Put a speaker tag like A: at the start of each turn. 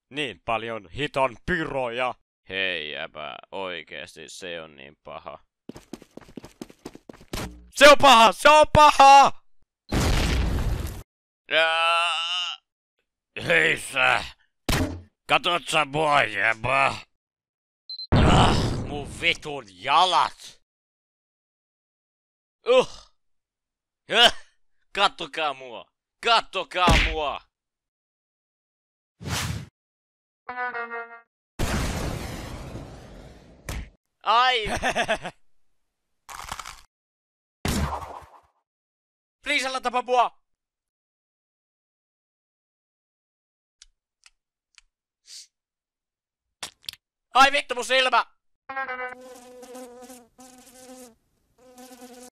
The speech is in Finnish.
A: Niin paljon hiton pyroja.
B: Hei jäbä, oikeesti se on niin paha.
A: Se on paha! Se on paha!
B: Hei sä! Katot sä mua jäbä?
A: Mun vitun jalat!
B: Kattokaa mua! Kattokaa mua! Ai!
A: Please älä tapa mua! Ai vittu mun silmä!